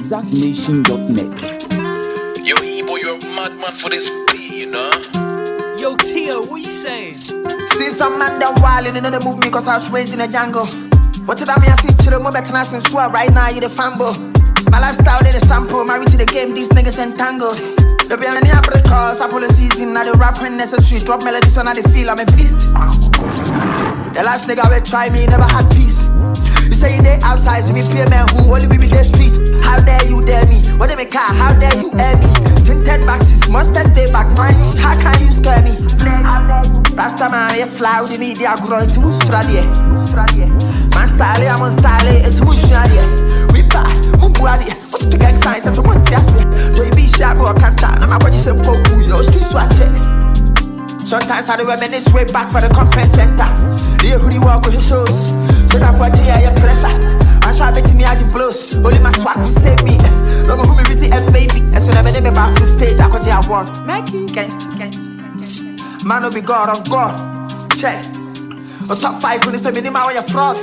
ZachNation.net. Yo, Ebo, you're a madman for this beat, you know? Yo, Tia, what you saying? See some man done wildin', you know they move me cause I was raised in a jungle. What did I mean? I see to the more better than since right now you the fanbo. My lifestyle they the sample, married to the game, these niggas entangled. They be any up the cause, I pull a season, now the rap when necessary. Drop melodies on how they feel, I'm a beast. The last nigga will try me, never had peace. You say they outside, so me pay man who only we be the streets. How dare you dare me? What they make car? How dare you air me? Tinted boxes, must stay back, mind. How can you scare me? Rasta man, you fly with the media, grow into Australia. Man style, I'm on style, it's Australia. We bad, Mumbuadi, what's the gang signs? That's what I say. Joy be sharp or can't tell. Now my body say, poke food, your streets watch it. Sometimes I do reminisce way back for the conference center. The who walk with his shows. So that for your pleasure. I try to me out the blows. Only my swag will save me. No more who me visit and baby. And so never never back from stage. I got your word. Maggie, gangsta. Man will be God on God. Check. On top 5 when it's a minimum when you're fraud.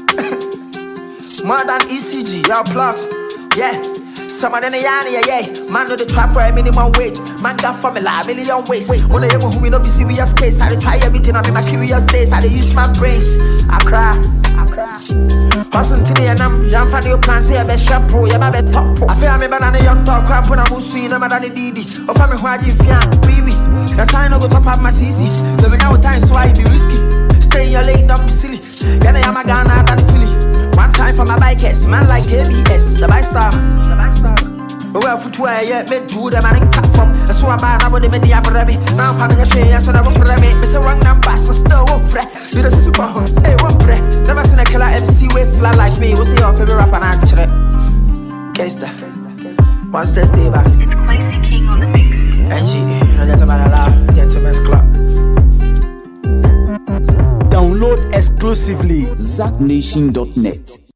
More than ECG, your plugs. Yeah. Some of them yeah. Man know the try for a minimum wage. Man got formula, a million ways. When I who we know be serious case, I try everything on me, my curious days. I use my brains. I cry. Hustle to the and Jean for the plans here, best shampoo, yeah, my bed top. I feel I'm a banana young talk, crap when I'm sweet, no matter the DD. Or for me, why you feel baby. The time no go top up my CC. Living out time, so I be risky. Stay in your lane, don't be silly. Yeah, I'm a Ghana, than Philly. One time for my bikers, man like KBS, the bike star. But well, for 2 years, made two them and cut from. I saw a man about the media for me. Now I'm having a share, so never for me. Miss a wrong number, so still won't fret. You just super hot, hey, won't fret. Never seen a killer MC with fly like me. What's your favorite rapper and actually? Gangsta. Monsters day back. It's Classy King on the mix. NG, no gentleman allowed, gentleman's club. Download exclusively ZachNation.net.